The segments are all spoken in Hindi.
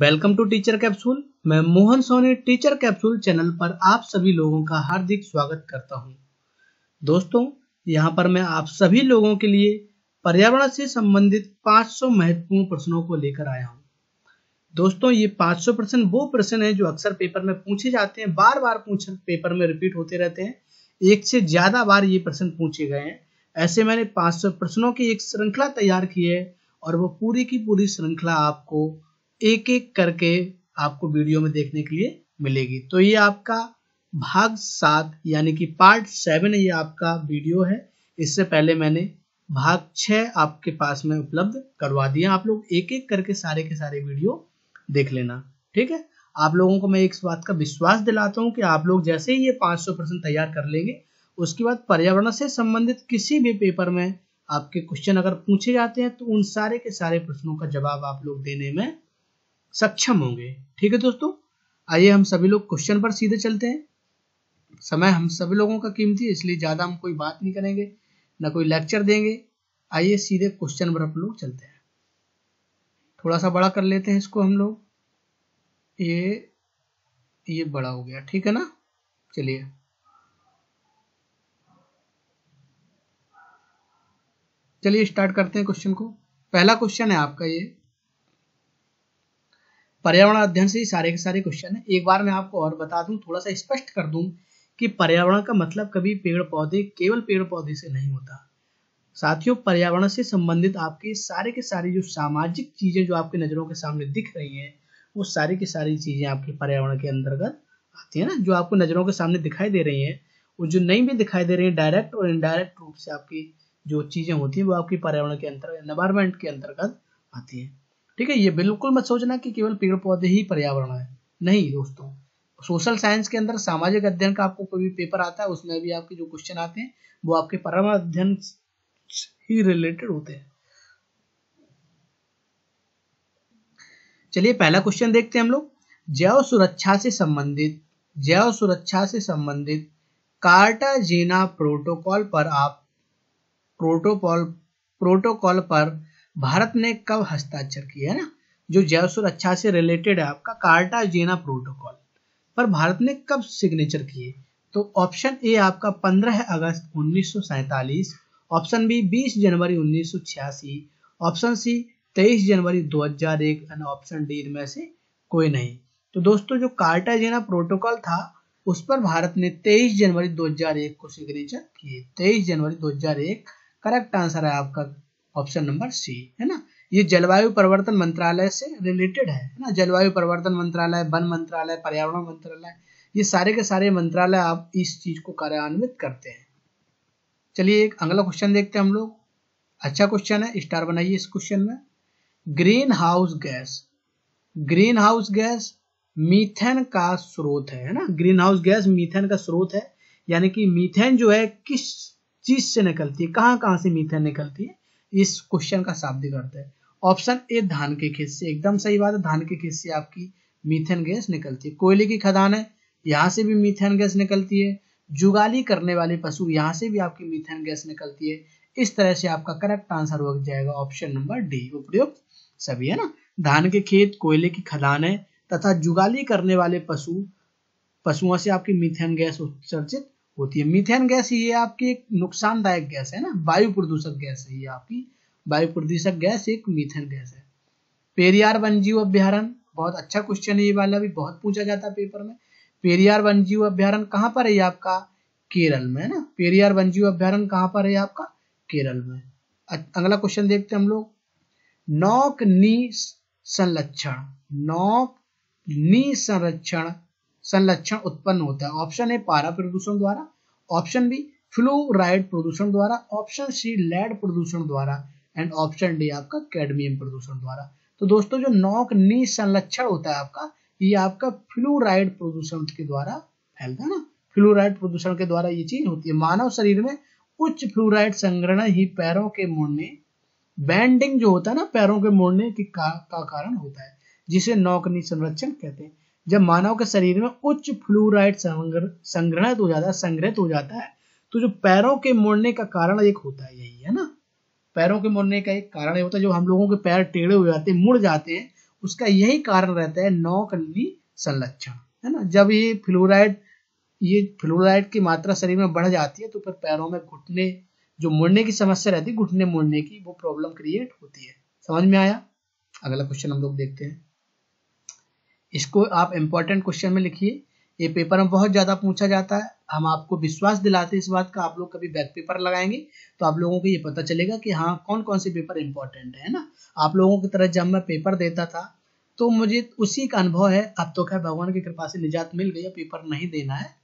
Welcome to Teacher Capsule. मैं Mohan Soni Teacher Capsule channel पर आप सभी लोगों का हार्दिक स्वागत करता हूं। दोस्तों, यहां पर मैं आप सभी लोगों के लिए पर्यावरण से संबंधित 500 महत्वपूर्ण प्रश्नों को लेकर आया हूं। दोस्तों, ये 500 प्रश्न वो प्रश्न है जो अक्सर पेपर में पूछे जाते हैं, बार बार पेपर में रिपीट होते रहते हैं। एक से ज्यादा बार ये प्रश्न पूछे गए हैं। ऐसे मैंने 500 प्रश्नों की एक श्रृंखला तैयार की है और वो पूरी की पूरी श्रृंखला आपको एक एक करके आपको वीडियो में देखने के लिए मिलेगी। तो ये आपका भाग 7 यानी कि पार्ट 7 ये आपका वीडियो है। इससे पहले मैंने भाग 6 आपके पास में उपलब्ध करवा दिया। आप लोग एक एक करके सारे के सारे वीडियो देख लेना, ठीक है। आप लोगों को मैं एक बात का विश्वास दिलाता हूं कि आप लोग जैसे ही ये 500 प्रश्न तैयार कर लेंगे, उसके बाद पर्यावरण से संबंधित किसी भी पेपर में आपके क्वेश्चन अगर पूछे जाते हैं तो उन सारे के सारे प्रश्नों का जवाब आप लोग देने में सक्षम होंगे, ठीक है दोस्तों। आइए हम सभी लोग क्वेश्चन पर सीधे चलते हैं। समय हम सभी लोगों का कीमती है, इसलिए ज्यादा हम कोई बात नहीं करेंगे, ना कोई लेक्चर देंगे। आइए सीधे क्वेश्चन पर हम लोग चलते हैं। थोड़ा सा बड़ा कर लेते हैं इसको हम लोग। ये बड़ा हो गया, ठीक है ना। चलिए स्टार्ट करते हैं क्वेश्चन को। पहला क्वेश्चन है आपका ये पर्यावरण अध्ययन से ही सारे के सारे क्वेश्चन है। एक बार मैं आपको और बता दूं, थोड़ा सा स्पष्ट कर दूं कि पर्यावरण का मतलब कभी पेड़ पौधे, केवल पेड़ पौधे से नहीं होता। साथियों, पर्यावरण से संबंधित आपके सारे के सारी जो सामाजिक चीजें जो आपके नजरों के सामने दिख रही हैं, वो सारी की सारी चीजें आपके पर्यावरण के अंतर्गत आती है ना। जो आपको नजरों के सामने दिखाई दे रही है, वो जो नहीं भी दिखाई दे रही है, डायरेक्ट और इनडायरेक्ट रूप से आपकी जो चीजें होती है वो आपकी पर्यावरण के अंतर्गत, एनवायरमेंट के अंतर्गत आती है, ठीक है। ये बिल्कुल मत सोचना कि केवल पेड़ पौधे ही पर्यावरण है, नहीं दोस्तों। सोशल साइंस के अंदर सामाजिक अध्ययन का आपको कोई भी पेपर आता है, उसमें भी आपके जो क्वेश्चन आते हैं वो आपके पर्यावरण अध्ययन ही रिलेटेड होते हैं। चलिए पहला क्वेश्चन देखते हैं हम लोग। जैव सुरक्षा से संबंधित कार्टाजेना प्रोटोकॉल पर भारत ने कब हस्ताक्षर किया है ना। जो जैव सुरक्षा से रिलेटेड है आपका कार्टाजेना प्रोटोकॉल पर भारत ने कब सिग्नेचर किए, तो ऑप्शन ए आपका 15 अगस्त 1947, ऑप्शन बी 20 जनवरी 1986, ऑप्शन सी 23 जनवरी 2001 और ऑप्शन डी इनमें से कोई नहीं। तो दोस्तों, जो कार्टाजेना प्रोटोकॉल था उस पर भारत ने 23 जनवरी 2001 को सिग्नेचर किए। 23 जनवरी 2001 करेक्ट आंसर है आपका ऑप्शन नंबर सी, है ना। ये जलवायु परिवर्तन मंत्रालय से रिलेटेड है ना। जलवायु परिवर्तन मंत्रालय, वन मंत्रालय, पर्यावरण मंत्रालय, ये सारे के सारे मंत्रालय आप इस चीज को कार्यान्वित करते हैं। चलिए एक अगला क्वेश्चन देखते हैं हम लोग। अच्छा क्वेश्चन है, स्टार बनाइए इस क्वेश्चन में। ग्रीन हाउस गैस मीथेन का स्रोत है ना। ग्रीन हाउस गैस मीथेन का स्रोत है, यानी कि मीथेन जो है किस चीज से निकलती है, कहां से मीथेन निकलती है, इस क्वेश्चन का शाब्दिक अर्थ है। ऑप्शन ए धान के खेत से, एकदम सही बात है। धान के खेत से आपकी मीथेन गैस निकलती है। कोयले की खदान है, यहां से भी मीथेन गैस निकलती है। जुगाली करने वाले पशु, यहां से भी आपकी मीथेन गैस निकलती है। इस तरह से आपका करेक्ट आंसर हो जाएगा ऑप्शन नंबर डी, उपयुक्त सभी, है ना। धान के खेत, कोयले की खदानें तथा जुगाली करने वाले पशुओं से आपकी मीथेन गैस उत्सर्जित होती है। मीथेन गैस ये आपकी एक नुकसानदायक गैस है ना, वायु प्रदूषक गैस है। ये आपकी वायु प्रदूषक गैस एक मीथेन गैस है। पेरियार वन्यजीव अभ्यारण्य, बहुत अच्छा क्वेश्चन है, ये वाला भी बहुत पूछा जाता है पेपर में। पेरियार वन्यजीव अभ्यारण्य कहाँ पर है, आपका केरल में, है ना। पेरियार वन्यजीव अभ्यारण्य कहाँ पर है, आपका केरल में। अगला क्वेश्चन देखते हैं हम लोग। नौक नी संरक्षण उत्पन्न होता है। ऑप्शन ए पारा प्रदूषण द्वारा, ऑप्शन बी फ्लोराइड प्रदूषण द्वारा, ऑप्शन सी लेड प्रदूषण द्वारा एंड ऑप्शन डी आपका कैडमियम प्रदूषण द्वारा। तो दोस्तों, जो नौक नी संरक्षण होता है आपका, ये आपका फ्लोराइड प्रदूषण के द्वारा फैलता है ना। फ्लोराइड प्रदूषण के द्वारा ये चीज होती है। मानव शरीर में उच्च फ्लोराइड संग्रहण ही पैरों के मुड़ने, बैंडिंग जो होता है ना, पैरों के मुड़ने का कारण होता है, जिसे नौक नी संरक्षण कहते हैं। जब मानव के शरीर में उच्च फ्लोराइड संग्रहित हो जाता है, तो जो पैरों के मुड़ने का कारण एक होता है, यही है ना। पैरों के मुड़ने का एक कारण होता है, जो हम लोगों के पैर टेढ़े हो जाते हैं, मुड़ जाते हैं, उसका यही कारण रहता है नौकलनी संलक्षण, है ना। जब ये फ्लोराइड की मात्रा शरीर में बढ़ जाती है तो फिर पैरों में घुटने जो मुड़ने की समस्या रहती है, घुटने मुड़ने की, वो प्रॉब्लम क्रिएट होती है। समझ में आया। अगला क्वेश्चन हम लोग देखते हैं। इसको आप इंपॉर्टेंट क्वेश्चन में लिखिए, ये पेपर में बहुत ज्यादा पूछा जाता है। हम आपको विश्वास दिलाते हैं इस बात का, आप लोग कभी बैक पेपर लगाएंगे तो आप लोगों को ये पता चलेगा कि हाँ कौन कौन से पेपर इंपॉर्टेंट है ना। आप लोगों की तरह जब मैं पेपर देता था तो मुझे उसी का अनुभव है। अब तो खैर भगवान की कृपा से निजात मिल गई, पेपर नहीं देना है,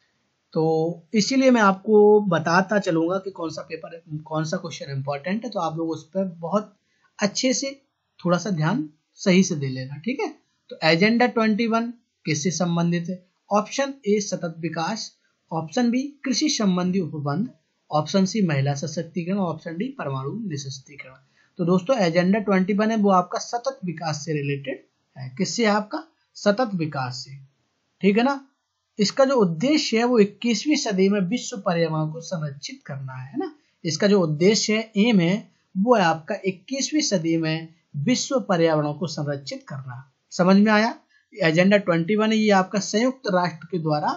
तो इसीलिए मैं आपको बताता चलूंगा कि कौन सा पेपर, कौन सा क्वेश्चन इंपॉर्टेंट है, तो आप लोग उस पर बहुत अच्छे से थोड़ा सा ध्यान सही से दे लेना, ठीक है। तो एजेंडा 21 किससे संबंधित है? ऑप्शन ए सतत विकास, ऑप्शन बी कृषि संबंधी उपबंध, ऑप्शन सी महिला सशक्तिकरण, ऑप्शन डी परमाणु निशस्त्रीकरण। तो दोस्तों एजेंडा 21 है वो आपका सतत विकास से रिलेटेड है। किससे? आपका सतत विकास से, ठीक है ना। इसका जो उद्देश्य है वो 21वीं सदी में विश्व पर्यावरण को संरक्षित करना है ना। इसका जो उद्देश्य है, एम है, वो है आपका 21वीं सदी में विश्व पर्यावरण को संरक्षित करना। समझ में आया। एजेंडा 21 ये आपका संयुक्त राष्ट्र के द्वारा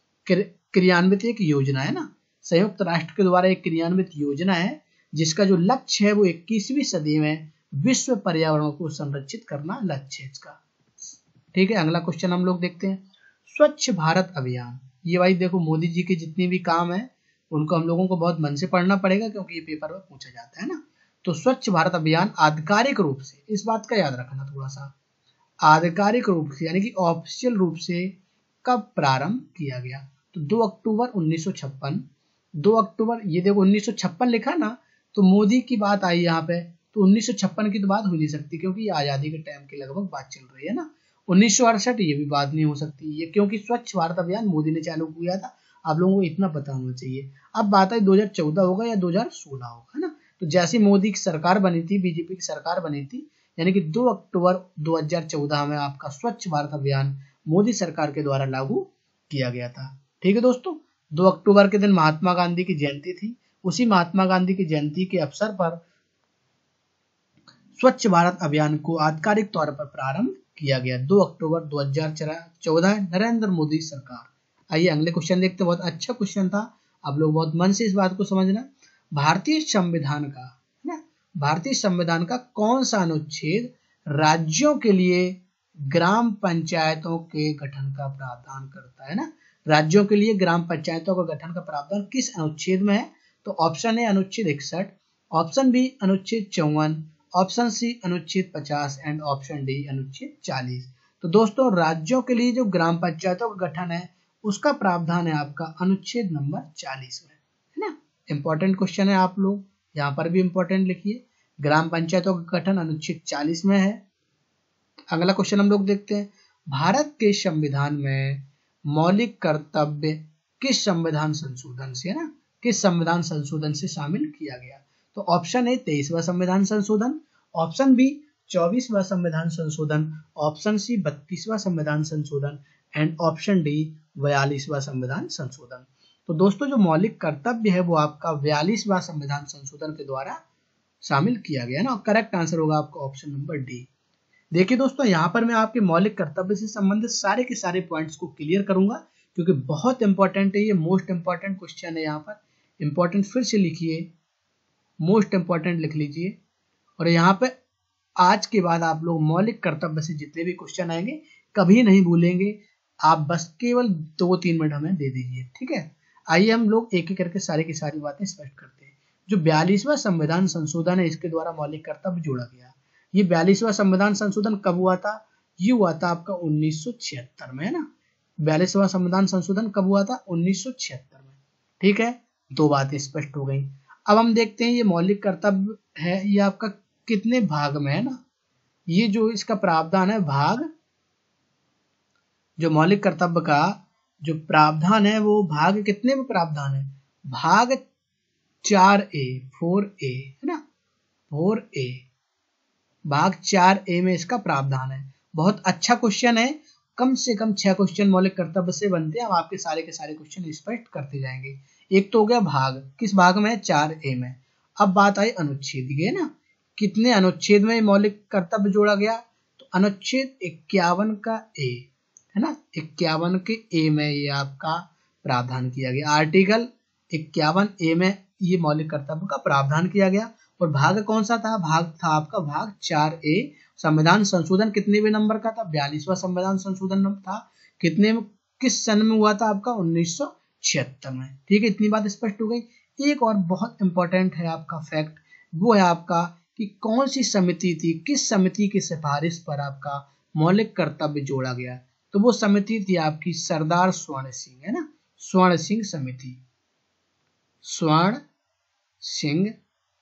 क्रियान्वित एक योजना है ना। संयुक्त राष्ट्र के द्वारा एक क्रियान्वित योजना है जिसका जो लक्ष्य है वो 21वीं सदी में विश्व पर्यावरण को संरक्षित करना लक्ष्य है इसका, ठीक है। अगला क्वेश्चन हम लोग देखते हैं। स्वच्छ भारत अभियान, ये भाई देखो मोदी जी के जितने भी काम है उनको हम लोगों को बहुत मन से पढ़ना पड़ेगा क्योंकि ये पेपर में पूछा जाता है ना। तो स्वच्छ भारत अभियान आधिकारिक रूप से, इस बात का याद रखना थोड़ा सा, आधिकारिक रूप से यानी कि ऑफिशियल रूप से कब प्रारंभ किया गया? तो 2 अक्टूबर 1956। 2 अक्टूबर, ये देखो 1956 लिखा ना, तो मोदी की बात आई यहाँ पे, तो 1956 की तो बात हो नहीं सकती क्योंकि ये आजादी के टाइम की लगभग बात चल रही है ना। 1968 ये भी बात नहीं हो सकती, ये क्योंकि स्वच्छ भारत अभियान मोदी ने चालू किया था। आप लोगों को इतना पता होना चाहिए। अब बात है 2014 होगा या 2016 होगा, है ना। तो जैसे मोदी की सरकार बनी थी, बीजेपी की सरकार बनी थी, यानी कि 2 अक्टूबर 2014 में आपका स्वच्छ भारत अभियान मोदी सरकार के द्वारा लागू किया गया था, ठीक है दोस्तों। 2 अक्टूबर के दिन महात्मा गांधी की जयंती थी। उसी महात्मा गांधी की जयंती के अवसर पर स्वच्छ भारत अभियान को आधिकारिक तौर पर प्रारंभ किया गया। 2 अक्टूबर 2014, नरेंद्र मोदी सरकार। आइए अगले क्वेश्चन देखते हैं। बहुत अच्छा क्वेश्चन था, आप लोग बहुत मन से इस बात को समझना। भारतीय संविधान का, है ना, भारतीय संविधान का कौन सा अनुच्छेद राज्यों के लिए ग्राम पंचायतों के गठन का प्रावधान करता है ना। राज्यों के लिए ग्राम पंचायतों का गठन का प्रावधान किस अनुच्छेद में है? तो ऑप्शन ए अनुच्छेद 61, ऑप्शन बी अनुच्छेद 54, ऑप्शन सी अनुच्छेद 50 एंड ऑप्शन डी अनुच्छेद 40। तो दोस्तों राज्यों के लिए जो ग्राम पंचायतों का गठन है उसका प्रावधान है आपका अनुच्छेद नंबर 40 में, है ना। इंपॉर्टेंट क्वेश्चन है, आप लोग यहाँ पर भी इंपॉर्टेंट लिखिए। ग्राम पंचायतों का गठन अनुच्छेद 40 में है। अगला क्वेश्चन हम लोग देखते हैं। भारत के संविधान में मौलिक कर्तव्य किस संविधान संशोधन से, है ना, किस संविधान संशोधन से शामिल किया गया? तो ऑप्शन ए 23वां संविधान संशोधन, ऑप्शन बी 24वां संविधान संशोधन, ऑप्शन सी 32वां संविधान संशोधन एंड ऑप्शन डी 42वां संविधान संशोधन। तो दोस्तों जो मौलिक कर्तव्य है वो आपका 42वां संविधान संशोधन के द्वारा शामिल किया गया ना। करेक्ट आंसर होगा आपका ऑप्शन नंबर डी। देखिए दोस्तों यहाँ पर मैं आपके मौलिक कर्तव्य से संबंधित सारे के सारे पॉइंट्स को क्लियर करूंगा क्योंकि बहुत इंपॉर्टेंट है, ये मोस्ट इंपॉर्टेंट क्वेश्चन है। यहाँ पर इंपॉर्टेंट फिर से लिखिए, मोस्ट इंपॉर्टेंट लिख लीजिए। और यहाँ पे आज के बाद आप लोग मौलिक कर्तव्य से जितने भी क्वेश्चन आएंगे कभी नहीं भूलेंगे। आप बस केवल 2-3 मिनट हमें दे दीजिए, ठीक है। आइए हम लोग एक एक करके सारी की सारी बातें स्पष्ट करते हैं। जो 42वां संविधान संशोधन है इसके द्वारा मौलिक कर्तव्य जोड़ा गया। ये 42वां संविधान संशोधन कब हुआ था? ये हुआ था आपका 1976 में, है ना। 42वां संविधान संशोधन कब हुआ था? 1976 में, ठीक है। दो बातें स्पष्ट हो गई। अब हम देखते हैं ये मौलिक कर्तव्य है ये आपका कितने भाग में है ना। ये जो इसका प्रावधान है भाग, जो मौलिक कर्तव्य का जो प्रावधान है वो भाग कितने में प्रावधान है? भाग 4A, 4A, है ना, 4A, भाग 4A में इसका प्रावधान है। बहुत अच्छा क्वेश्चन है, कम से कम 6 क्वेश्चन मौलिक कर्तव्य से बनते हैं। हम आपके सारे के सारे क्वेश्चन स्पष्ट करते जाएंगे। एक तो हो गया भाग, किस भाग में है? 4A में। अब बात आई अनुच्छेद की, है ना, कितने अनुच्छेद में मौलिक कर्तव्य जोड़ा गया? तो अनुच्छेद 51 का ए, है ना, 51 के ए में ये आपका प्रावधान किया गया। आर्टिकल 51 ए में ये मौलिक कर्तव्य का प्रावधान किया गया। और भाग कौन सा था? भाग था आपका भाग 4A। संविधान संशोधन कितने नंबर का था? 42वां संविधान संशोधन था। कितने में, किस सन में हुआ था आपका? 1976 में। ठीक है, इतनी बात स्पष्ट हो गई। एक और बहुत इंपॉर्टेंट है आपका फैक्ट, वो है आपका कि कौन सी समिति थी, किस समिति की सिफारिश पर आपका मौलिक कर्तव्य जोड़ा गया? तो वो समिति थी आपकी सरदार स्वर्ण सिंह, है ना, स्वर्ण सिंह समिति, स्वर्ण सिंह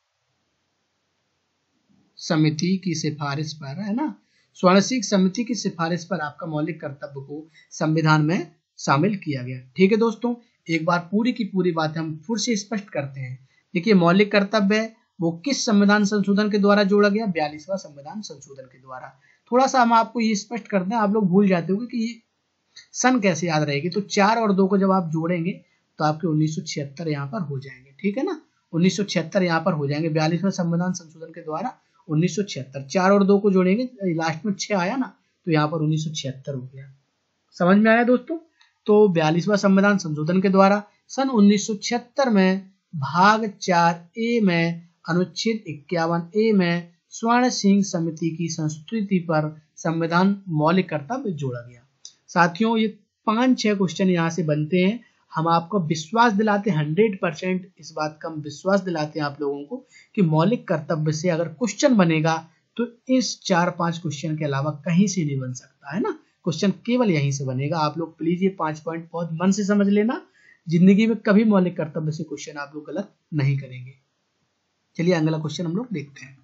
समिति की सिफारिश पर, है ना, स्वर्ण सिंह समिति की सिफारिश पर आपका मौलिक कर्तव्य को संविधान में शामिल किया गया। ठीक है दोस्तों, एक बार पूरी की पूरी बातें हम फिर से स्पष्ट करते हैं। देखिए, मौलिक कर्तव्य है वो किस संविधान संशोधन के द्वारा जोड़ा गया? 42वां संविधान संशोधन के द्वारा। थोड़ा सा हम आपको ये स्पष्ट करते हैं, आप लोग भूल जाते होंगे कि ये सन कैसे याद रहेगी। तो 4 और 2 को जब आप जोड़ेंगे तो आपके 1976 यहाँ पर हो जाएंगे। ठीक है ना, 1976 यहाँ पर हो जाएंगे 42वां संविधान संशोधन के द्वारा 1976। 4 और 2 को जोड़ेंगे, लास्ट में 6 आया ना, तो यहाँ पर 1976 हो गया। समझ में आया दोस्तों? तो 42वां संविधान संशोधन के द्वारा सन 1976 में भाग 4A में अनुच्छेद 51A में स्वर्ण सिंह समिति की संस्तुति पर संविधान मौलिक कर्तव्य जोड़ा गया। साथियों, ये 5-6 क्वेश्चन यहाँ से बनते हैं। हम आपको विश्वास दिलाते हैं, 100% इस बात का हम विश्वास दिलाते हैं आप लोगों को कि मौलिक कर्तव्य से अगर क्वेश्चन बनेगा तो इस 4-5 क्वेश्चन के अलावा कहीं से नहीं बन सकता, है ना। क्वेश्चन केवल यहीं से बनेगा। आप लोग प्लीज ये 5 पॉइंट बहुत मन से समझ लेना, जिंदगी में कभी मौलिक कर्तव्य से क्वेश्चन आप लोग गलत नहीं करेंगे। चलिए अगला क्वेश्चन हम लोग देखते हैं।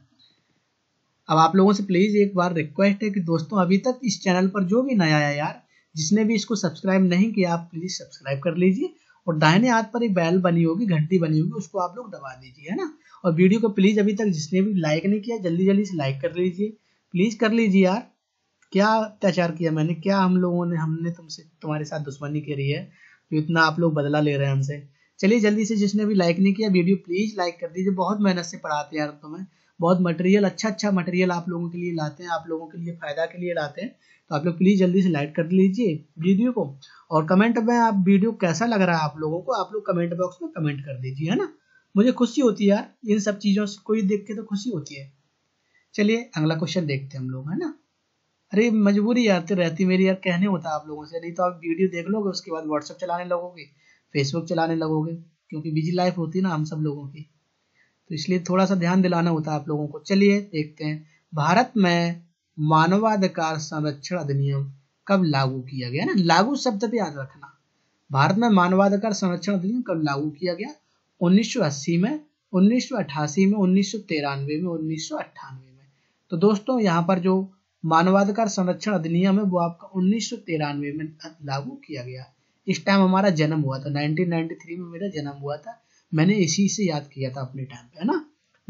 अब आप लोगों से प्लीज एक बार रिक्वेस्ट है कि दोस्तों अभी तक इस चैनल पर जो भी नया है यार, जिसने भी इसको सब्सक्राइब नहीं किया, आप प्लीज सब्सक्राइब कर लीजिए। और दाहिने हाथ पर एक बेल बनी होगी, घंटी बनी होगी, उसको आप लोग दबा दीजिए, है ना। और वीडियो को प्लीज अभी तक जिसने भी लाइक नहीं किया, जल्दी जल्दी से लाइक कर लीजिए, प्लीज कर लीजिए यार। क्या अत्याचार किया मैंने, क्या हम लोगों ने, हमने तुमसे, तुम्हारे साथ दुश्मनी करी है तो इतना आप लोग बदला ले रहे हैं हमसे। चलिए जल्दी से, जिसने भी लाइक नहीं किया वीडियो प्लीज लाइक कर दीजिए। बहुत मेहनत से पढ़ाते हैं यार तुम्हें, बहुत मटेरियल, अच्छा मटेरियल आप लोगों के लिए लाते हैं, आप लोगों के लिए फायदा के लिए लाते हैं। तो आप लोग प्लीज जल्दी से लाइक कर लीजिए वीडियो को। और कमेंट में आप वीडियो कैसा लग रहा है आप लोगों को, आप लोग कमेंट बॉक्स में कमेंट कर दीजिए, है ना। मुझे खुशी होती है यार इन सब चीजों से, कोई देख के तो खुशी होती है। चलिए अगला क्वेश्चन देखते हैं हम लोग, है ना। अरे मजबूरी आती रहती मेरी यार, कहने होता है आप लोगों से, नहीं तो आप वीडियो देख लोगे उसके बाद व्हाट्सएप चलाने लगोगे, फेसबुक चलाने लगोगे, क्योंकि बिजी लाइफ होती है ना हम सब लोगों की, तो इसलिए थोड़ा सा ध्यान दिलाना होता है आप लोगों को। चलिए देखते हैं, भारत में मानवाधिकार संरक्षण अधिनियम कब लागू किया गया ना, लागू शब्द पे याद रखना। भारत में मानवाधिकार संरक्षण अधिनियम कब लागू किया गया? 1980 में, 1988 में, 1993 में, 1998 में। तो दोस्तों यहाँ पर जो मानवाधिकार संरक्षण अधिनियम है वो आपका 1993 में लागू किया गया। इस टाइम हमारा जन्म हुआ था, 1993 में मेरा जन्म हुआ था, मैंने इसी से याद किया था अपने टाइम पे, है ना।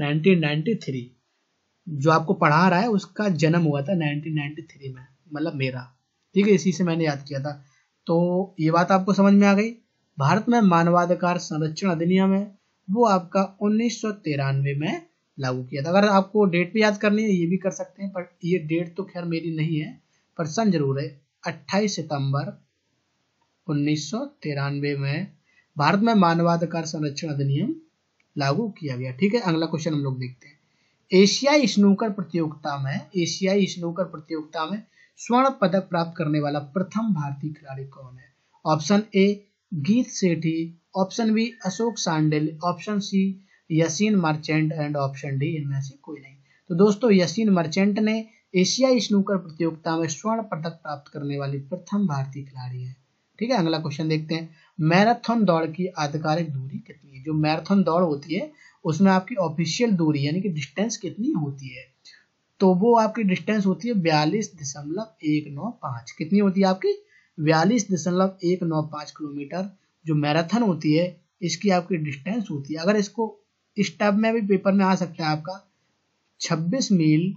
1993 जो आपको पढ़ा रहा है उसका जन्म हुआ था 1993 में, मतलब मेरा, ठीक है, इसी से मैंने याद किया था। तो ये बात आपको समझ में आ गई। भारत में मानवाधिकार संरक्षण अधिनियम है वो आपका 1993 में लागू किया था। अगर आपको डेट भी याद करनी है ये भी कर सकते हैं, पर ये डेट तो खैर मेरी नहीं है, पर सन जरूर है, 28 सितंबर 1993 में भारत में मानवाधिकार संरक्षण अधिनियम लागू किया गया। ठीक है, अगला क्वेश्चन हम लोग देखते हैं। एशियाई स्नूकर प्रतियोगिता में, एशियाई स्नूकर प्रतियोगिता में स्वर्ण पदक प्राप्त करने वाला प्रथम भारतीय खिलाड़ी कौन है? Option A Geet Sethi, option B Ashok Sandel, option C Yaseen Merchant and option D इनमें से कोई नहीं। तो दोस्तों यसीन मर्चेंट ने एशियाई स्नूकर प्रतियोगिता में स्वर्ण पदक प्राप्त करने वाली प्रथम भारतीय खिलाड़ी है। ठीक है, अगला क्वेश्चन देखते हैं। मैराथन दौड़ की आधिकारिक दूरी कितनी है? जो मैराथन दौड़ होती है उसमें आपकी ऑफिशियल दूरी यानी कि डिस्टेंस कितनी होती है? तो वो आपकी डिस्टेंस होती है 42.195। कितनी होती है आपकी? 42.195 किलोमीटर जो मैराथन होती है, इसकी आपकी डिस्टेंस होती है। अगर इसको इस टाइप में भी पेपर में आ सकता है आपका 26 मील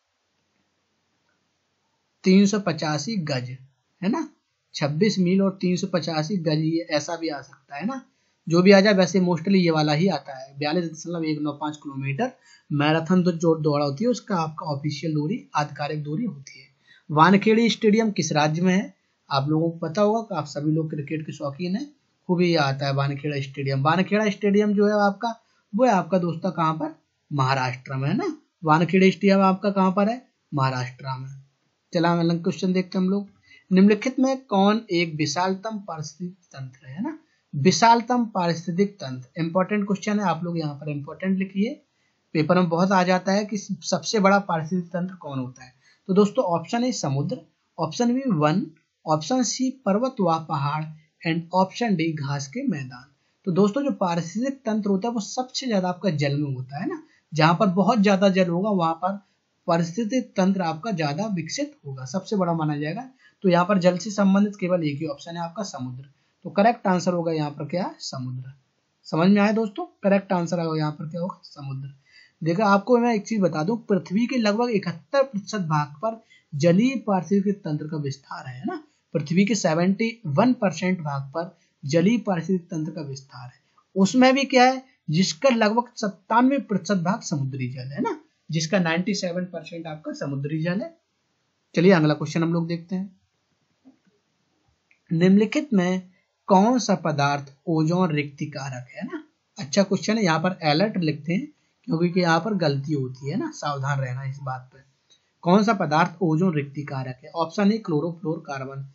385 गज, है ना, 26 मील और 385 गज, ये ऐसा भी आ सकता है ना। जो भी आ जाए, वैसे मोस्टली ये वाला ही आता है। 42.195 किलोमीटर मैराथन जो दौड़ होती है उसका आपका ऑफिशियल दूरी, आधिकारिक दूरी होती है। वानखेड़े स्टेडियम किस राज्य में है? आप लोगों को पता होगा कि आप सभी लोग क्रिकेट के शौकीन हैं, खूब ही आता है वानखेड़ा स्टेडियम। वानखेड़ा स्टेडियम जो है आपका, वो है आपका दोस्तों कहाँ पर? महाराष्ट्र में है ना। वानखेड़े स्टेडियम आपका कहाँ पर है? महाराष्ट्र में। चला अगला क्वेश्चन देखते हैं हम लोग। निम्नलिखित में कौन एक विशालतम पारिस्थितिक तंत्र है ना? विशालतम पारिस्थितिक तंत्र इंपॉर्टेंट क्वेश्चन है, आप लोग यहाँ पर इंपॉर्टेंट लिखिए, पेपर में बहुत आ जाता है कि सबसे बड़ा पारिस्थितिक तंत्र कौन होता है। तो दोस्तों ऑप्शन ए समुद्र, ऑप्शन बी वन, ऑप्शन सी पर्वत व पहाड़ एंड ऑप्शन डी घास के मैदान। तो दोस्तों जो पारिस्थितिक तंत्र होता है वो सबसे ज्यादा आपका जल में होता है ना, जहां पर बहुत ज्यादा जल होगा वहां पर पारिस्थितिक तंत्र आपका ज्यादा विकसित होगा, सबसे बड़ा माना जाएगा। तो यहाँ पर जल से संबंधित केवल एक ही ऑप्शन है आपका समुद्र। तो करेक्ट आंसर होगा यहाँ पर क्या है? समुद्र। समझ में आया दोस्तों? करेक्ट आंसर होगा यहाँ पर क्या होगा? समुद्र। देखा, आपको मैं एक चीज बता दूं, पृथ्वी के लगभग 71% भाग पर जलीय पारिस्थितिक तंत्र का विस्तार है ना। पृथ्वी के 71% भाग पर जलीय पारिस्थितिक तंत्र का विस्तार है। उसमें भी क्या है, जिसका लगभग 97% भाग समुद्री जल है ना, जिसका 97% आपका समुद्री जल है। चलिए अगला क्वेश्चन हम लोग देखते हैं। निम्नलिखित में कौन सा पदार्थ ओजोन रिक्तिकारक है ना? अच्छा क्वेश्चन है, यहाँ पर अलर्ट लिखते हैं क्योंकि यहाँ पर गलती होती है ना, सावधान रहना इस बात पर। कौन सा पदार्थ ओजोन रिक्तिकारक है? Option A chlorofluorocarbon.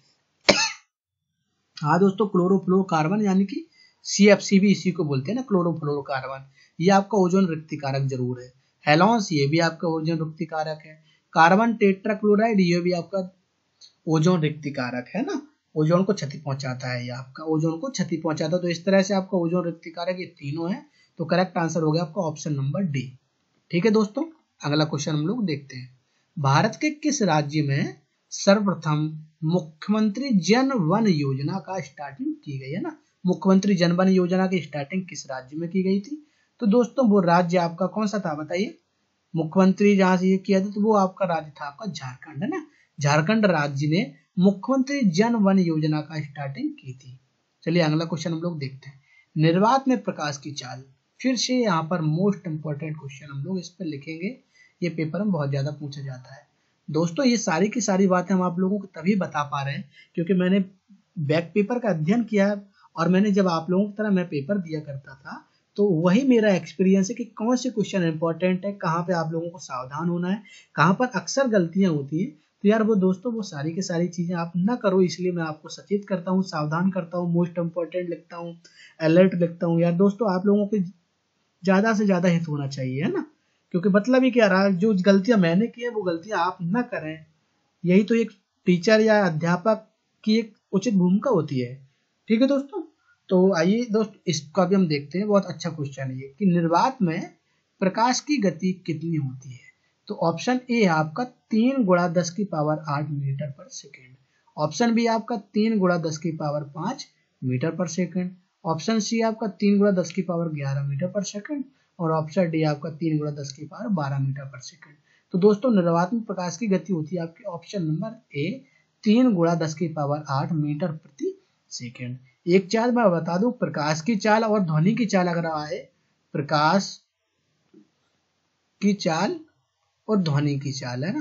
हाँ दोस्तों, क्लोरोफ्लोरोकार्बन यानी कि CFC भी इसी को बोलते हैं ना, क्लोरोफ्लोरोकार्बन, ये आपका ओजोन रिक्तिकारक जरूर है। हेलॉन्स ये भी आपका ओजोन रिक्तिकारक है। कार्बन टेट्राक्लोराइड ये भी आपका ओजोन रिक्तिकारक है ना, ओजोन को क्षति पहुंचाता है, ये आपका ओजोन को क्षति पहुंचाता है। तो इस तरह से आपका ओजोन रिक्तिकारक ये तीनों है। तो करेक्ट आंसर हो गया आपका ऑप्शन नंबर डी। ठीक है दोस्तों, अगला क्वेश्चन हम लोग देखते हैं। भारत के किस राज्य में सर्वप्रथम मुख्यमंत्री जन वन योजना का स्टार्टिंग की गई है ना? मुख्यमंत्री जन वन योजना की स्टार्टिंग किस राज्य में की गई थी? तो दोस्तों वो राज्य आपका कौन सा था बताइए? मुख्यमंत्री जहां से ये किया था तो वो आपका राज्य था आपका झारखंड है ना। झारखंड राज्य ने मुख्यमंत्री जन वन योजना का स्टार्टिंग की थी। चलिए अगला क्वेश्चन हम लोग देखते हैं। निर्वात में प्रकाश की चाल, फिर से यहाँ पर मोस्ट इंपोर्टेंट क्वेश्चन हम लोग इस पर लिखेंगे, ये पेपर में बहुत ज्यादा पूछा जाता है। दोस्तों ये सारी की सारी बातें हम आप लोगों को तभी बता पा रहे हैं क्योंकि मैंने बैक पेपर का अध्ययन किया और मैंने जब आप लोगों की तरह मैं पेपर दिया करता था तो वही मेरा एक्सपीरियंस है कि कौन से क्वेश्चन इंपॉर्टेंट है, कहाँ पे आप लोगों को सावधान होना है, कहाँ पर अक्सर गलतियां होती है। तो यार वो दोस्तों वो सारी की सारी चीजें आप ना करो, इसलिए मैं आपको सचेत करता हूँ, सावधान करता हूँ, मोस्ट इंपॉर्टेंट लिखता हूँ, अलर्ट लिखता हूँ। यार दोस्तों आप लोगों के ज्यादा से ज्यादा हित होना चाहिए है ना, क्योंकि मतलब ही क्या रहा, जो गलतियां मैंने की है वो गलतियां आप ना करें, यही तो एक टीचर या अध्यापक की एक उचित भूमिका होती है। ठीक है दोस्तों, तो आइए दोस्त इसका भी हम देखते हैं। बहुत अच्छा क्वेश्चन है ये कि निर्वात में प्रकाश की गति कितनी होती है? तो ऑप्शन ए आपका 3 गुणा 10 की पावर 8 मीटर पर सेकेंड, ऑप्शन बी आपका 3 गुणा 10 की पावर 5 मीटर पर सेकेंड, ऑप्शन सी आपका 3 गुणा 10 की पावर 11 मीटर पर सेकेंड और ऑप्शन डी आपका 3 गुणा 10 की पावर 12 मीटर पर सेकेंड। तो दोस्तों निर्वात में प्रकाश की गति होती है आपकी ऑप्शन नंबर ए 3 गुणा 10 की पावर 8 मीटर प्रति सेकेंड। एक चाल मैं बता दूं, प्रकाश की चाल और ध्वनि की चाल अगर आए, प्रकाश की चाल और ध्वनि की चाल है ना,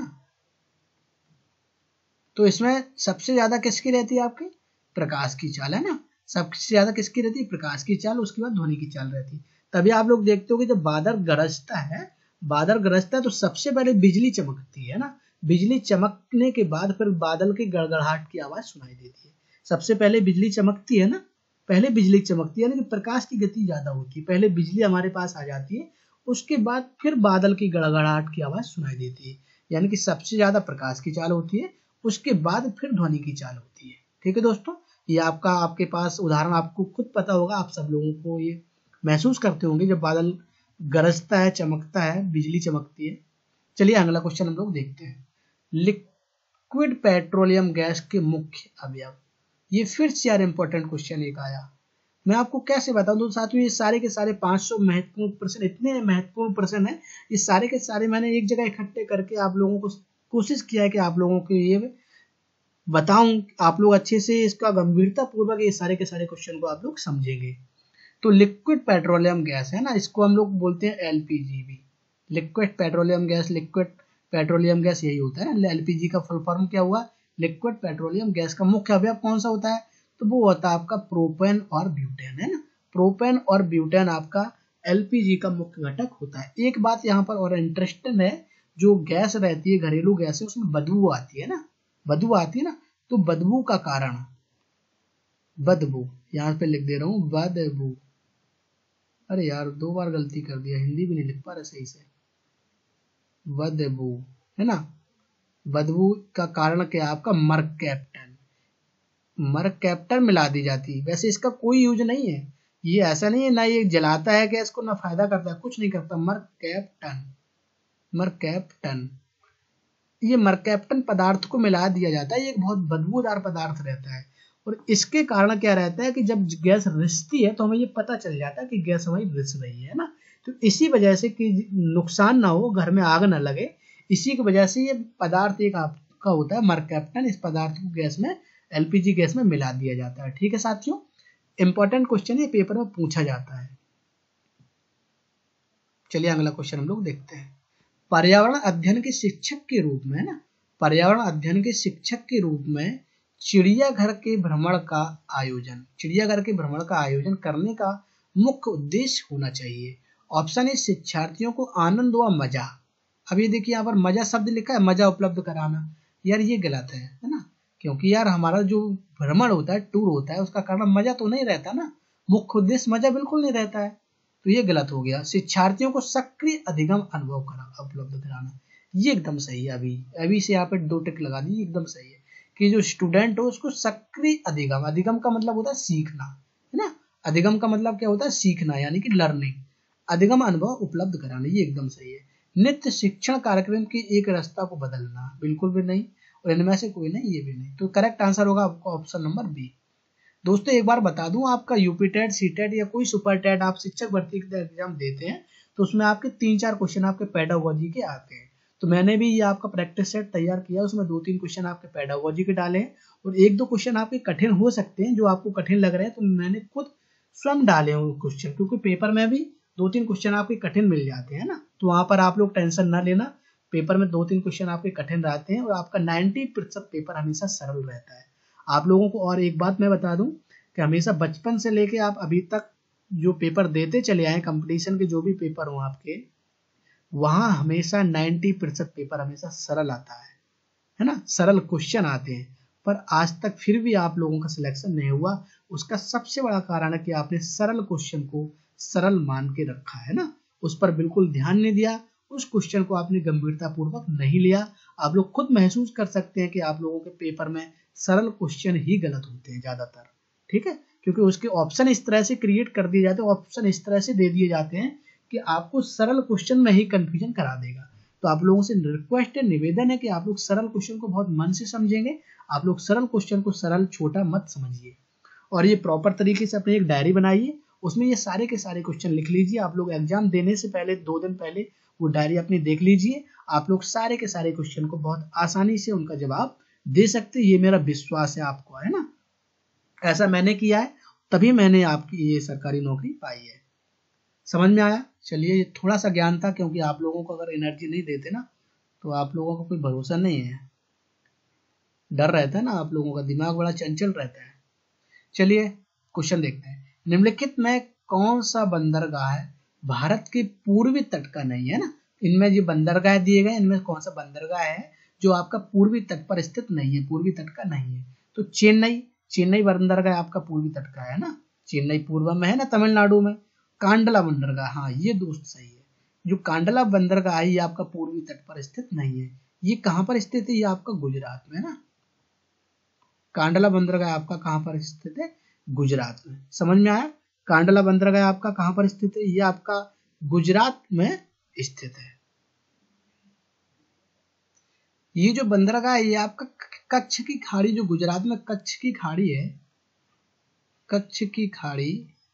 तो इसमें सबसे ज्यादा किसकी रहती है आपकी? प्रकाश की चाल है ना, सबसे ज्यादा किसकी रहती है? प्रकाश की चाल, उसके बाद ध्वनि की चाल रहती है। तभी आप लोग देखते हो कि जब बादल गरजता है, बादल गरजता है तो सबसे पहले बिजली चमकती है ना, बिजली चमकने के बाद फिर बादल की गड़गड़ाहट की आवाज सुनाई देती है। सबसे पहले बिजली चमकती है ना, पहले बिजली चमकती है, यानी कि प्रकाश की गति ज्यादा होती है, पहले बिजली हमारे पास आ जाती है, उसके बाद फिर बादल की गड़गड़ाहट की आवाज सुनाई देती है, यानी कि सबसे ज्यादा प्रकाश की चाल होती है, उसके बाद फिर ध्वनि की चाल होती है। ठीक है दोस्तों, ये आपका आपके पास उदाहरण आपको खुद पता होगा, आप सब लोगों को ये महसूस करते होंगे जब बादल गरजता है, चमकता है, बिजली चमकती है। चलिए अगला क्वेश्चन हम लोग देखते हैं। लिक्विड पेट्रोलियम गैस के मुख्य अवयव, ये फिर से यार इंपॉर्टेंट क्वेश्चन एक आया, मैं आपको कैसे बताऊं। तो साथियों ये सारे के सारे 500 महत्वपूर्ण प्रश्न, इतने महत्वपूर्ण प्रश्न है, ये सारे के सारे मैंने एक जगह इकट्ठे करके आप लोगों को कोशिश किया है कि आप लोगों को ये बताऊं, आप लोग अच्छे से इसका गंभीरता पूर्वक ये सारे के सारे क्वेश्चन को आप लोग समझेंगे। तो लिक्विड पेट्रोलियम गैस है ना, इसको हम लोग बोलते हैं एलपीजी भी। Liquid petroleum gas, liquid petroleum gas यही होता है ना। एलपीजी का फुल फॉर्म क्या हुआ, लिक्विड पेट्रोलियम गैस का मुख्य अवयव कौन सा होता है, तो वो होता है आपका प्रोपेन और ब्यूटेन, है ना। प्रोपेन और ब्यूटेन आपका एलपीजी का मुख्य घटक होता है। एक बात यहाँ पर और इंटरेस्टिंग है, जो गैस रहती है, घरेलू गैस है, उसमें बदबू आती है ना, बदबू आती है ना, तो बदबू का कारण, बदबू यहाँ पे लिख दे रहा हूँ बदबू, अरे यार 2 बार गलती कर दिया, हिंदी भी नहीं लिख पा रहा सही से, बदबू है ना। बदबू का कारण क्या, आपका मर्कैप्टन, मर्कैप्टन मिला दी जाती है। वैसे इसका कोई यूज नहीं है, ये ऐसा नहीं है ना ये जलाता है गैस को ना फायदा करता है, कुछ नहीं करता। मर्कैप्टन, मर्कैप्टन, ये मर्कैप्टन पदार्थ को मिला दिया जाता है। ये एक बहुत बदबूदार पदार्थ रहता है और इसके कारण क्या रहता है कि जब गैस रिसती है तो हमें ये पता चल जाता है कि गैस हमारी रिस रही है ना। तो इसी वजह से कि नुकसान ना हो, घर में आग ना लगे, इसी की वजह से ये पदार्थ एक आपका होता है मर्कैप्टन। इस पदार्थ को गैस में, एलपीजी गैस में मिला दिया जाता है। ठीक है साथियों, इंपॉर्टेंट क्वेश्चन ये पेपर में पूछा जाता है। चलिए अगला क्वेश्चन हम लोग देखते हैं। पर्यावरण अध्ययन के शिक्षक के रूप में, है ना, पर्यावरण अध्ययन के शिक्षक के रूप में चिड़ियाघर के भ्रमण का आयोजन, चिड़ियाघर के भ्रमण का आयोजन करने का मुख्य उद्देश्य होना चाहिए। ऑप्शन ए शिक्षार्थियों को आनंद व मजा। अब ये देखिए यहाँ पर मजा शब्द लिखा है, मजा उपलब्ध कराना, यार ये गलत है ना, क्योंकि यार हमारा जो भ्रमण होता है, टूर होता है, उसका कारण मजा तो नहीं रहता ना, मुख्य उद्देश्य मजा बिल्कुल नहीं रहता है, तो ये गलत हो गया। शिक्षार्थियों को सक्रिय अधिगम अनुभव उपलब्ध कराना, ये एकदम सही है। अभी से यहाँ पे 2 टिक लगा दी, एकदम सही है कि जो स्टूडेंट हो उसको सक्रिय अधिगम, अधिगम का मतलब होता है सीखना, है ना, अधिगम का मतलब क्या होता है, सीखना, यानी कि लर्निंग, अधिगम अनुभव उपलब्ध कराना, ये एकदम सही है। नित्य शिक्षण कार्यक्रम की एक रास्ता को बदलना, बिल्कुल भी नहीं, और इनमें से कोई नहीं, ये भी नहीं। तो करेक्ट आंसर होगा आपका ऑप्शन नंबर बी। दोस्तों एक बार बता दूं, आपका यूपी टेट, सी टेट या कोई सुपर टेट आप शिक्षक भर्ती का एग्जाम देते हैं तो उसमें आपके 3-4 क्वेश्चन आपके पेडागोजी के आते हैं। तो मैंने भी ये आपका प्रैक्टिस सेट तैयार किया, उसमें 2-3 क्वेश्चन आपके पेडागोजी के डाले हैं और 1-2 क्वेश्चन आपके कठिन हो सकते हैं, जो आपको कठिन लग रहे हैं, तो मैंने खुद स्वयं डाले हैं क्वेश्चन, क्योंकि पेपर में भी 2-3 क्वेश्चन आपके कठिन मिल जाते हैं ना। तो वहां पर आप लोग टेंशन ना लेना, पेपर में 2-3 क्वेश्चन आपके कठिन रहते हैं और आपका 90% पेपर हमेशा सरल रहता है। आप लोगों को और एक बात मैं बता दूं कि हमेशा बचपन से लेके आप अभी तक जो पेपर देते चले आए, कंपटीशन के जो भी पेपर हो आपके, वहां हमेशा 90% पेपर हमेशा सरल आता है ना, सरल क्वेश्चन आते हैं। पर आज तक फिर भी आप लोगों का सिलेक्शन नहीं हुआ, उसका सबसे बड़ा कारण है कि आपने सरल क्वेश्चन को सरल मान के रखा है ना, उस पर बिल्कुल ध्यान नहीं दिया, उस क्वेश्चन को आपने गंभीरता पूर्वक नहीं लिया। आप लोग खुद महसूस कर सकते हैं कि आप लोगों के पेपर में सरल क्वेश्चन ही गलत होते हैं ज्यादातर, ठीक है, क्योंकि उसके ऑप्शन इस तरह से क्रिएट कर दिए जाते हैं, ऑप्शन इस तरह से दे दिए जाते हैं कि आपको सरल क्वेश्चन में ही कंफ्यूजन करा देगा। तो आप लोगों से रिक्वेस्ट है, निवेदन है कि आप लोग सरल क्वेश्चन को बहुत मन से समझेंगे, आप लोग सरल क्वेश्चन को सरल छोटा मत समझिए, और ये प्रॉपर तरीके से अपनी एक डायरी बनाइए, उसमें ये सारे के सारे क्वेश्चन लिख लीजिए। आप लोग एग्जाम देने से पहले 2 दिन पहले वो डायरी अपनी देख लीजिए, आप लोग सारे के सारे क्वेश्चन को बहुत आसानी से उनका जवाब दे सकते हैं, ये मेरा विश्वास है आपको, है ना। ऐसा मैंने किया है, तभी मैंने आपकी ये सरकारी नौकरी पाई है। समझ में आया? चलिए, थोड़ा सा ज्ञान था, क्योंकि आप लोगों को अगर एनर्जी नहीं देते ना तो आप लोगों को कोई भरोसा नहीं है, डर रहता है ना, आप लोगों का दिमाग बड़ा चंचल रहता है। चलिए क्वेश्चन देखते हैं। निम्नलिखित में कौन सा बंदरगाह है भारत के पूर्वी तट का नहीं है ना, इनमें जो बंदरगाह दिए गए इनमें कौन सा बंदरगाह है जो आपका पूर्वी तट पर स्थित नहीं है, पूर्वी तट का नहीं है। तो चेन्नई बंदरगाह आपका पूर्वी तट का है ना, चेन्नई पूर्व में है ना, तमिलनाडु में। कांडला बंदरगाह, हाँ ये दोस्त सही है, जो कांडला बंदरगाह है ये आपका पूर्वी तट पर स्थित नहीं है। ये कहां पर स्थित है? ये आपका गुजरात में ना, कांडला बंदरगाह आपका कहां पर स्थित है? गुजरात में। समझ में आया? कांडला बंदरगाह आपका कहां पर स्थित है? ये आपका गुजरात में स्थित है। ये जो बंदरगाह है ये आपका कच्छ की खाड़ी, जो गुजरात में कच्छ की खाड़ी है, कच्छ की खाड़ी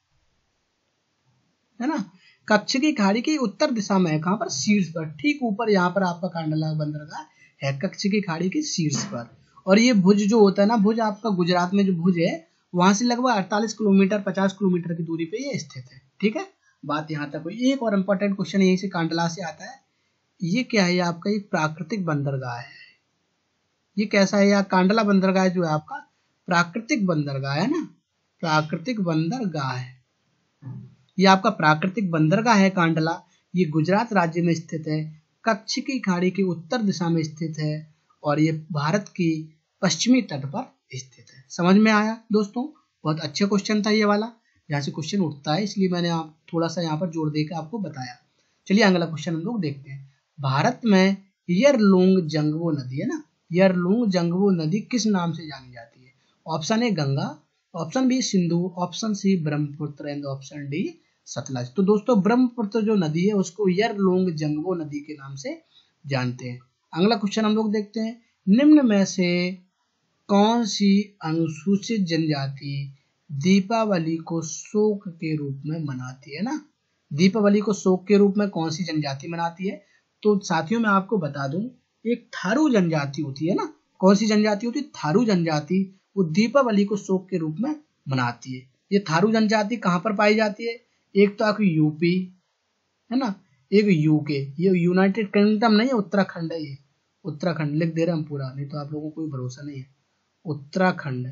है ना, कच्छ की खाड़ी की उत्तर दिशा में है, कहां पर? शीर्ष पर, ठीक ऊपर यहाँ पर आपका कांडला बंदरगाह है, कच्छ की खाड़ी के शीर्ष पर। और ये भुज जो होता है ना, भुज आपका गुजरात में जो भुज है वहां से लगभग 48 किलोमीटर 50 किलोमीटर की दूरी पे ये स्थित है। ठीक है, बात यहाँ तक हुई। एक और इम्पोर्टेंट क्वेश्चन यहीं से कांडला से आता है। ये क्या है? आपका एक प्राकृतिक बंदरगाह है। ये कैसा है? यार कांडला बंदरगाह जो है आपका प्राकृतिक बंदरगाह है ना, प्राकृतिक बंदरगाह है। ये आपका प्राकृतिक बंदरगाह है कांडला। ये गुजरात राज्य में स्थित है, कच्छ की खाड़ी के उत्तर दिशा में स्थित है और ये भारत की पश्चिमी तट पर स्थित है। समझ में आया दोस्तों? बहुत अच्छा क्वेश्चन था ये वाला, यहाँ से क्वेश्चन उठता है, इसलिए मैंने आप थोड़ा सा यहाँ पर जोड़ देकर आपको बताया। चलिए अगला क्वेश्चन हम लोग देखते हैं। भारत में यरलुंग जंगवो नदी है ना, यरलुंग जंगवो नदी किस नाम से जानी जाती है? Option A Ganga, option B Sindhu, option C Brahmaputra and option D Sutlej. तो दोस्तों ब्रह्मपुत्र जो नदी है उसको यरलुंग जंगवो नदी के नाम से जानते हैं। अगला क्वेश्चन हम लोग देखते हैं। निम्न में से कौन सी अनुसूचित जनजाति दीपावली को शोक के रूप में मनाती है ना? दीपावली को शोक के रूप में कौन सी जनजाति मनाती है? तो साथियों मैं आपको बता दूं, एक थारू जनजाति होती है ना। कौन सी जनजाति होती है? थारू जनजाति। वो दीपावली को शोक के रूप में मनाती है। ये थारू जनजाति कहाँ पर पाई जाती है? एक तो आपकी यूपी है ना, एक यूके। ये यूनाइटेड किंगडम नहीं है, उत्तराखंड है। ये उत्तराखंड लिख दे रहे हम पूरा, नहीं तो आप लोगों को कोई भरोसा नहीं है। उत्तराखंड,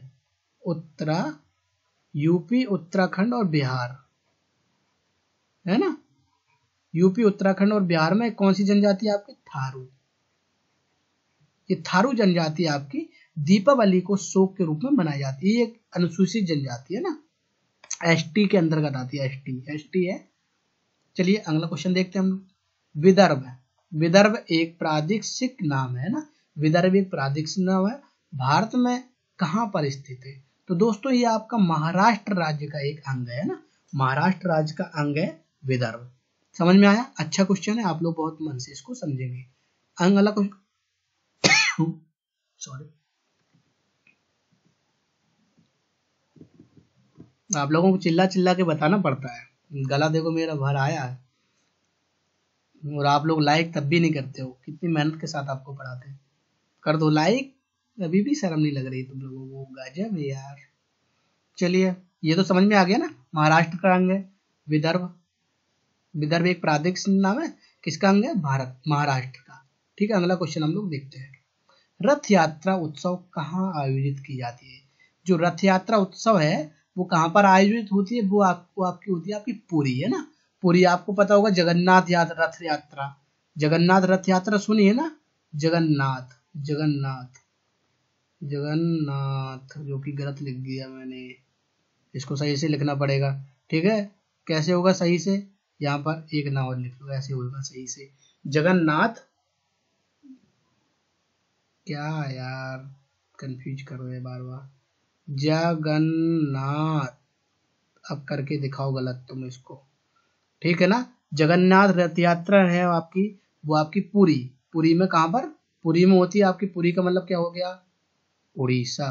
यूपी, उत्तराखंड और बिहार है ना। यूपी, उत्तराखंड और बिहार में कौन सी जनजाति है आपकी? थारू। ये थारू जनजाति आपकी दीपावली को शोक के रूप में मनाई जाती है। ये एक अनुसूचित जनजाति है ना, एसटी के अंतर्गत आती है। एसटी है। चलिए अगला क्वेश्चन देखते हैं हम। विदर्भ, विदर्भ एक प्रादेशिक नाम है ना, विदर्भ एक प्रादेशिक नाम है। भारत में कहाँ पर स्थित है? तो दोस्तों ये आपका महाराष्ट्र राज्य का एक अंग है ना, महाराष्ट्र राज्य का अंग है विदर्भ। समझ में आया? अच्छा क्वेश्चन है, आप लोग बहुत मन से इसको समझेंगे। अगला क्वेश्चन सॉरी, आप लोगों को चिल्ला चिल्ला के बताना पड़ता है, गला देखो मेरा भर आया है और आप लोग लाइक तब भी नहीं करते हो। कितनी मेहनत के साथ आपको पढ़ाते हैं। कर दो लाइक, अभी भी शर्म नहीं लग रही तुम लोगों को? गजब है यार। चलिए ये तो समझ में आ गया ना, महाराष्ट्र का अंग है विदर्भ। विदर्भ एक प्रादेशिक नाम है, किसका अंग है? भारत, महाराष्ट्र का। ठीक है, अगला क्वेश्चन हम लोग देखते हैं। रथ यात्रा उत्सव कहाँ आयोजित की जाती है? जो रथ यात्रा उत्सव है वो कहाँ पर आयोजित होती है? वो आपकी होती है आपकी पुरी है ना। पुरी आपको पता होगा, जगन्नाथ रथ यात्रा, जगन्नाथ रथ यात्रा सुनी है ना। जगन्नाथ, जगन्नाथ, जगन्नाथ, जो कि गलत लिख दिया मैंने, इसको सही से लिखना पड़ेगा। ठीक है, कैसे होगा सही से? यहाँ पर एक ना और लिख लो, ऐसे होगा सही से। जगन्नाथ, क्या यार कंफ्यूज कर रहे हैं बार बार। जगन्नाथ, अब करके दिखाओ गलत तुम इसको। ठीक है ना, जगन्नाथ रथ यात्रा है आपकी, वो आपकी पुरी। पुरी में कहां पर? पुरी में होती है आपकी। पुरी का मतलब क्या हो गया? उड़ीसा,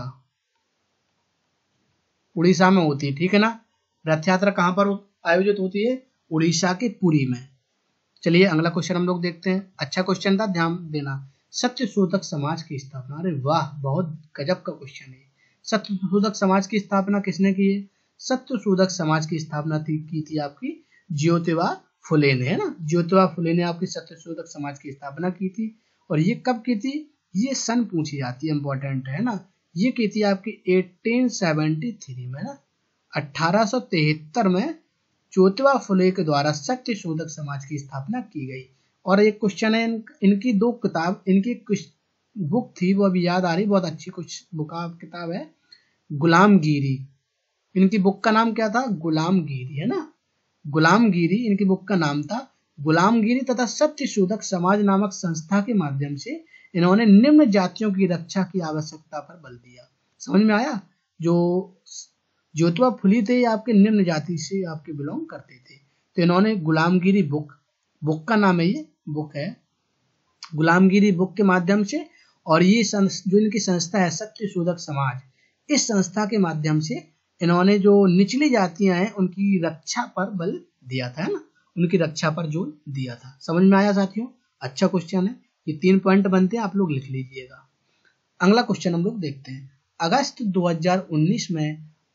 उड़ीसा में होती है। ठीक है ना, रथ यात्रा कहां पर आयोजित होती है? उड़ीसा के पुरी में। चलिए अगला क्वेश्चन हम लोग देखते हैं। अच्छा क्वेश्चन था, ध्यान देना। सत्यशोधक समाज की स्थापना, अरे वाह बहुत गजब का क्वेश्चन है। सत्यशोधक समाज की स्थापना किसने की है? सत्यशोधक समाज की स्थापना की थी आपकी ज्योतिबा फुले ने, है ना। ज्योतिबा फुले ने आपकी सत्यशोधक समाज की स्थापना की थी। और ये कब की थी? ये सन पूछी जाती है, इंपॉर्टेंट है ना। ये की थी आपकी 1873 में ना, 1873 में ज्योतिबा फुले के द्वारा सत्यशोधक समाज की स्थापना की गई। और एक क्वेश्चन है, इनकी दो किताब, इनकी कुछ बुक थी वो अभी याद आ रही, बहुत अच्छी कुछ किताब है, गुलामगिरी। इनकी बुक का नाम क्या था? गुलामगिरी, है ना। गुलामगिरी इनकी बुक का नाम था। गुलामगिरी तथा सत्यशोधक समाज नामक संस्था के माध्यम से इन्होंने निम्न जातियों की रक्षा की आवश्यकता पर बल दिया। समझ में आया? जो ज्योतिबा फुले थे आपके निम्न जाति से आपके बिलोंग करते थे, तो इन्होंने गुलामगिरी बुक का नाम है, ये बुक है गुलामगिरी बुक के माध्यम से। और ये जो इनकी संस्था है सत्यशोधक समाज, इस संस्था के माध्यम से इन्होंने जो निचली जातियां हैं उनकी रक्षा पर बल दिया था, है ना, उनकी रक्षा पर जोर दिया था। समझ में आया साथियों? अच्छा क्वेश्चन है, ये 3 पॉइंट बनते हैं, आप लोग लिख लीजिएगा। अगला क्वेश्चन हम लोग देखते हैं। अगस्त 2019 में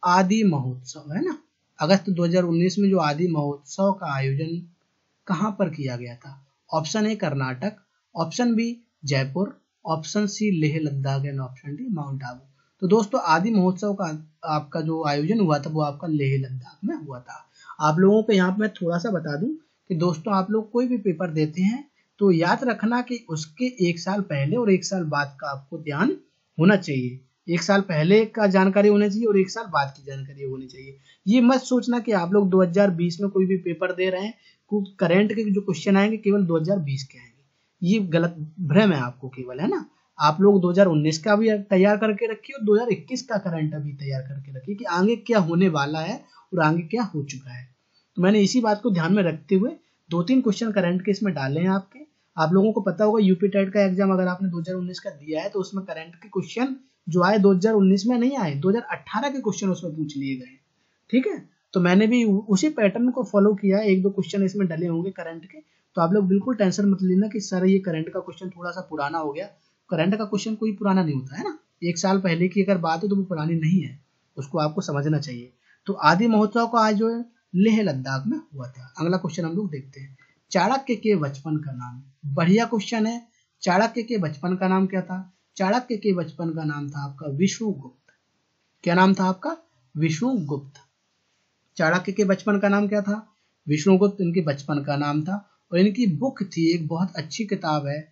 आदि महोत्सव है ना, अगस्त 2019 में जो आदि महोत्सव का आयोजन कहां पर किया गया था? Option A Karnataka, option B Jaipur, option C Leh Ladakh and option D Mount Abu. तो दोस्तों आदि महोत्सव का आपका जो आयोजन हुआ था वो आपका लेह लद्दाख में हुआ था। आप लोगों को यहाँ पे मैं थोड़ा सा बता दूं कि दोस्तों आप लोग कोई भी पेपर देते हैं तो याद रखना कि उसके 1 साल पहले और 1 साल बाद का आपको ध्यान होना चाहिए। 1 साल पहले का जानकारी होना चाहिए और 1 साल बाद की जानकारी होनी चाहिए। ये मत सोचना कि आप लोग 2020 में कोई भी पेपर दे रहे हैं, करंट के जो क्वेश्चन आएंगे केवल 2020 के आएंगे, ये गलत भ्रम है आपको केवल, है ना। आप लोग 2019 का भी तैयार करके रखिए और 2021 का करंट अभी तैयार करके रखिए कि आगे क्या होने वाला है और आगे क्या हो चुका है। तो मैंने इसी बात को ध्यान में रखते हुए 2-3 क्वेश्चन करंट के इसमें डाले हैं आपके। आप लोगों को पता होगा यूपी टेट का एग्जाम अगर आपने 2019 का दिया है तो उसमें करंट के क्वेश्चन जो आए 2019 में नहीं आए, 2018 के क्वेश्चन उसमें पूछ लिए गए। ठीक है, तो मैंने भी उसी पैटर्न को फॉलो किया है। 1-2 क्वेश्चन इसमें डले होंगे करंट के, तो आप लोग बिल्कुल टेंशन मत लेना कि सर ये करंट का क्वेश्चन थोड़ा सा पुराना हो गया। करंट का क्वेश्चन कोई पुराना नहीं होता है ना, 1 साल पहले की अगर बात है तो वो पुरानी नहीं है, उसको आपको समझना चाहिए। तो आदि महोत्सव का आज जो है लेह लद्दाख में हुआ था। अगला क्वेश्चन हम लोग देखते हैं, चाणक्य के बचपन का नाम। बढ़िया क्वेश्चन है। चाणक्य के बचपन का नाम क्या था? चाणक्य के बचपन का नाम था आपका विष्णुगुप्त। क्या नाम था आपका? विष्णुगुप्त। चाणक्य के बचपन का नाम क्या था? विष्णुगुप्त इनके बचपन का नाम था। और इनकी बुक थी, एक बहुत अच्छी किताब है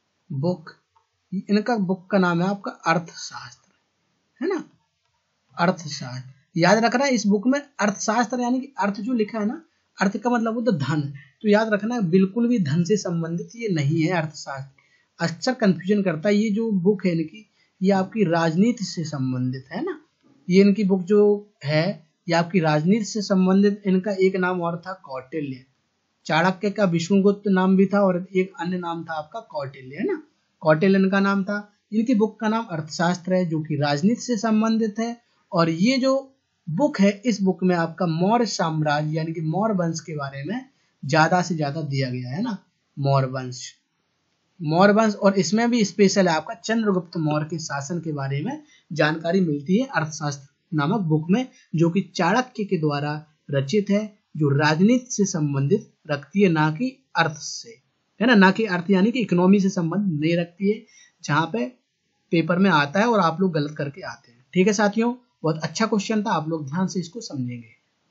बुक, इनका बुक का नाम है आपका अर्थशास्त्र, है ना, अर्थशास्त्र। याद रखना इस बुक में अर्थशास्त्र यानी कि अर्थ जो लिखा है ना, अर्थ का मतलब होता है धन, तो याद रखना बिल्कुल भी धन से संबंधित ये नहीं है अर्थशास्त्र। अक्सर कंफ्यूजन करता है। ये जो बुक है इनकी, ये आपकी राजनीति से संबंधित है ना, ये इनकी बुक जो है ये आपकी राजनीति से संबंधित। इनका एक नाम और था कौटिल्य। चाणक्य का विष्णुगुप्त नाम भी था और एक अन्य नाम था आपका कौटिल्य, है ना, कौटिल्य इनका नाम था। इनकी बुक का नाम अर्थशास्त्र है जो कि राजनीति से संबंधित है। और ये जो बुक है इस बुक में आपका मौर्य साम्राज्य यानी कि मौर्य वंश के बारे में ज्यादा से ज्यादा दिया गया है ना, मौर्य वंश, मौर्य वंश। और इसमें भी स्पेशल है आपका चंद्रगुप्त मौर्य के शासन के बारे में जानकारी मिलती है अर्थशास्त्र नामक बुक में, जो कि चाणक्य के द्वारा रचित है, जो राजनीति से संबंधित रखती है ना कि अर्थ से, है ना कि अर्थ यानी कि इकोनॉमी से संबंध नहीं रखती है, जहां पे पेपर में आता है और आप लोग गलत करके आते हैं। ठीक है साथियों, बहुत अच्छा क्वेश्चन था, आप लोग ध्यान से इसको समझेंगे।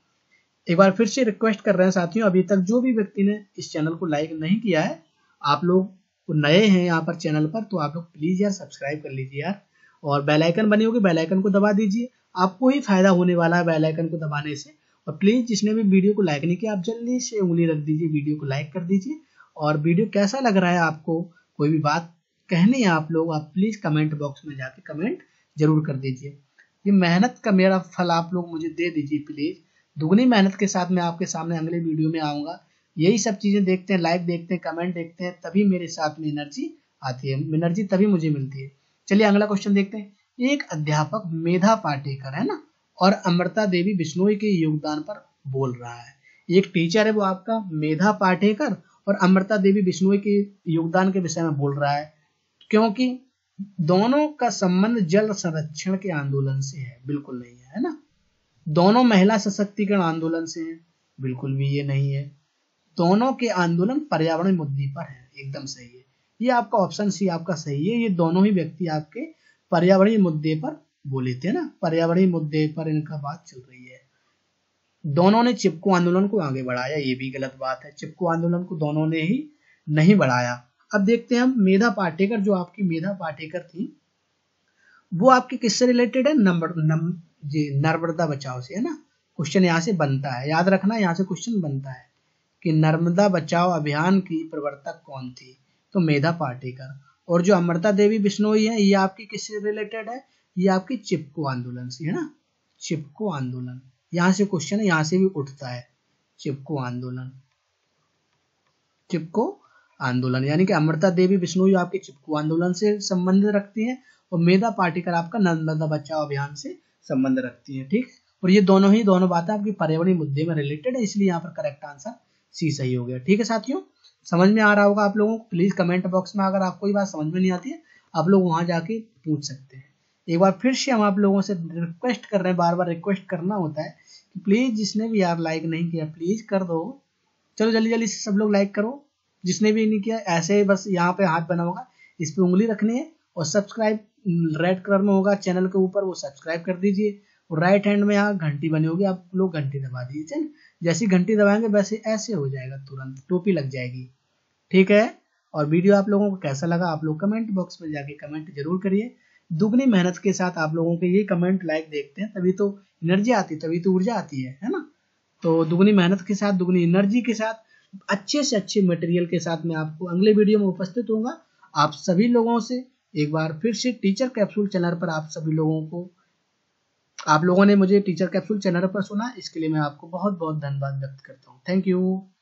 एक बार फिर से रिक्वेस्ट कर रहे हैं साथियों, अभी तक जो भी व्यक्ति ने इस चैनल को लाइक नहीं किया है, आप लोग नए हैं यहाँ पर चैनल पर, तो आप लोग प्लीज यार सब्सक्राइब कर लीजिए यार, और बेल आइकन बनी होगी बेल आइकन को दबा दीजिए, आपको ही फायदा होने वाला है बेल आइकन को दबाने से। और प्लीज जिसने भी वीडियो को लाइक नहीं किया आप जल्दी से उंगली रख दीजिए, वीडियो को लाइक कर दीजिए। और वीडियो कैसा लग रहा है आपको, कोई भी बात कहनी है आप लोग, आप प्लीज कमेंट बॉक्स में जाके कमेंट जरूर कर दीजिए। ये मेहनत का मेरा फल आप लोग मुझे दे दीजिए प्लीज, दुगनी मेहनत के साथ मैं आपके सामने अगले वीडियो में आऊंगा। यही सब चीजें देखते हैं, लाइक देखते हैं, कमेंट देखते हैं, तभी मेरे साथ में एनर्जी आती है, एनर्जी तभी मुझे मिलती है। चलिए अगला क्वेश्चन देखते हैं। एक अध्यापक मेधा पाटेकर, है ना, और अमृता देवी बिश्नोई के योगदान पर बोल रहा है। एक टीचर है वो आपका मेधा पाटेकर और अमृता देवी बिश्नोई के योगदान के विषय में बोल रहा है, क्योंकि दोनों का संबंध जल संरक्षण के आंदोलन से है, बिल्कुल नहीं है, है ना। दोनों महिला सशक्तिकरण आंदोलन से है, बिल्कुल भी ये नहीं है। दोनों के आंदोलन पर्यावरण मुद्दे पर है, एकदम सही है। ये आपका ऑप्शन सी आपका सही है। ये दोनों ही व्यक्ति आपके पर्यावरणीय मुद्दे पर बोले थे ना, पर्यावरणीय मुद्दे पर इनका बात चल रही है। दोनों ने चिपको आंदोलन को आगे बढ़ाया, ये भी गलत बात है। चिपको आंदोलन को दोनों ने ही नहीं बढ़ाया। अब देखते हैं हम मेधा पाटेकर, जो आपकी मेधा पाटेकर थी वो आपकी किससे रिलेटेड है? नर्मदा बचाओ से, है ना। क्वेश्चन यहाँ से बनता है, याद रखना यहाँ से क्वेश्चन बनता है कि नर्मदा बचाओ अभियान की प्रवर्तक कौन थी? तो मेधा पाटेकर। और जो अमृता देवी बिश्नोई है ये आपकी किससे रिलेटेड है? ये आपकी चिपको आंदोलन से, है ना, चिपको आंदोलन। यहाँ से क्वेश्चन है, यहाँ से भी उठता है चिपको आंदोलन, चिपको आंदोलन यानी कि अमृता देवी बिश्नोई आपके चिपको आंदोलन से संबंध रखती है और मेधा पाटेकर आपका नर्मदा बचाओ अभियान से संबंध रखती है। ठीक, और ये दोनों बातें आपकी पर्यावरणीय मुद्दे में रिलेटेड है, इसलिए यहाँ पर करेक्ट आंसर सी सही हो गया। ठीक है साथियों, समझ में आ रहा होगा आप लोगों को। प्लीज कमेंट बॉक्स में अगर आपको कोई बात समझ में नहीं आती है आप लोग वहां जाके पूछ सकते हैं। एक बार फिर से हम आप लोगों से रिक्वेस्ट कर रहे हैं, बार बार रिक्वेस्ट करना होता है कि प्लीज जिसने भी यार लाइक नहीं किया प्लीज कर दो। चलो जल्दी जल्दी से सब लोग लाइक करो, जिसने भी नहीं किया। ऐसे बस यहाँ पे हाथ बना होगा, इस पे उंगली रखनी है और सब्सक्राइब रेड कलर में होगा चैनल के ऊपर, वो सब्सक्राइब कर दीजिए। और राइट हैंड में यहाँ घंटी बनी होगी, आप लोग घंटी दबा दीजिए। जैसी घंटी दबाएंगे वैसे ऐसे हो जाएगा, तुरंत टोपी लग जाएगी। ठीक है। और वीडियो आप लोगों को कैसा लगा आप लोग कमेंट बॉक्स में जाके कमेंट जरूर करिए। दुगनी मेहनत के साथ आप लोगों के ये कमेंट लाइक देखते हैं तभी तो एनर्जी आती, तभी तो ऊर्जा आती है ना। तो दुगनी मेहनत के साथ, दुगनी एनर्जी के साथ, अच्छे से अच्छे मटेरियल के साथ मैं आपको अगले वीडियो में उपस्थित होऊंगा। आप सभी लोगों से एक बार फिर से टीचर कैप्सूल चैनल पर आप सभी लोगों को, आप लोगों ने मुझे टीचर कैप्सूल चैनल पर सुना, इसके लिए मैं आपको बहुत बहुत धन्यवाद व्यक्त करता हूँ। Thank you.